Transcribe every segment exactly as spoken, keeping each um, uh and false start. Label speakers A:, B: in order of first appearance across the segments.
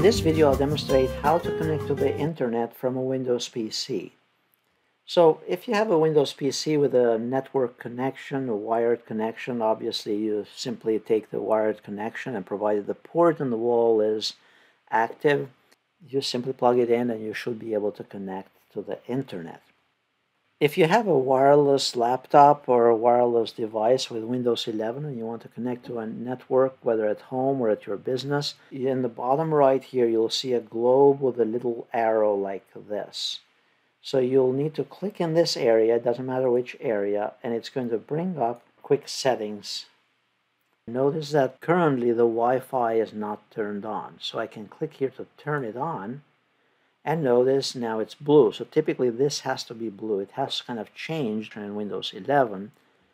A: this video, I'll demonstrate how to connect to the internet from a Windows P C. So if you have a Windows P C with a network connection, a wired connection, obviously you simply take the wired connection, and provided the port on the wall is active, you simply plug it in and you should be able to connect to the internet. If you have a wireless laptop or a wireless device with Windows eleven and you want to connect to a network, whether at home or at your business, in the bottom right here you'll see a globe with a little arrow like this. So you'll need to click in this area, it doesn't matter which area, and it's going to bring up quick settings. Notice that currently the Wi-Fi is not turned on, so I can click here to turn it on. And notice now it's blue. So typically this has to be blue. It has kind of changed in Windows eleven.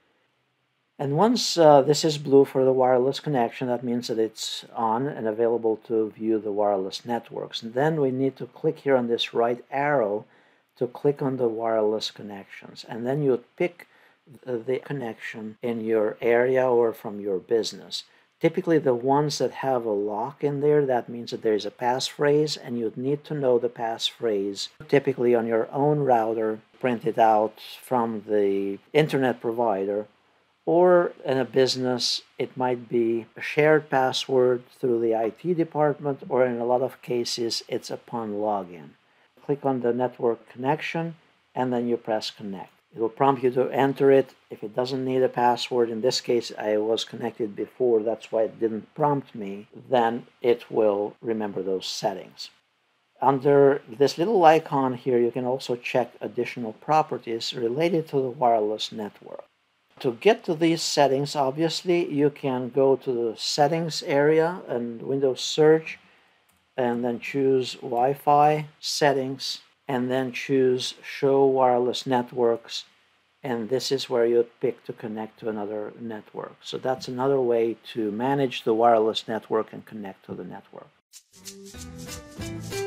A: And once uh, this is blue for the wireless connection, that means that it's on and available to view the wireless networks. And then we need to click here on this right arrow to click on the wireless connections. And then you pick the connection in your area or from your business. Typically the ones that have a lock in there, that means that there is a passphrase and you'd need to know the passphrase. Typically on your own router, print it out from the internet provider, or in a business it might be a shared password through the I T department, or in a lot of cases it's upon login. Click on the network connection and then you press connect. It will prompt you to enter it. If it doesn't need a password, in this case I was connected before, that's why it didn't prompt me, then it will remember those settings. Under this little icon here, you can also check additional properties related to the wireless network. To get to these settings, obviously, you can go to the settings area and Windows search, and then choose Wi-Fi settings, and then choose Show Wireless Networks, and this is where you pick to connect to another network. So that's another way to manage the wireless network and connect to the network.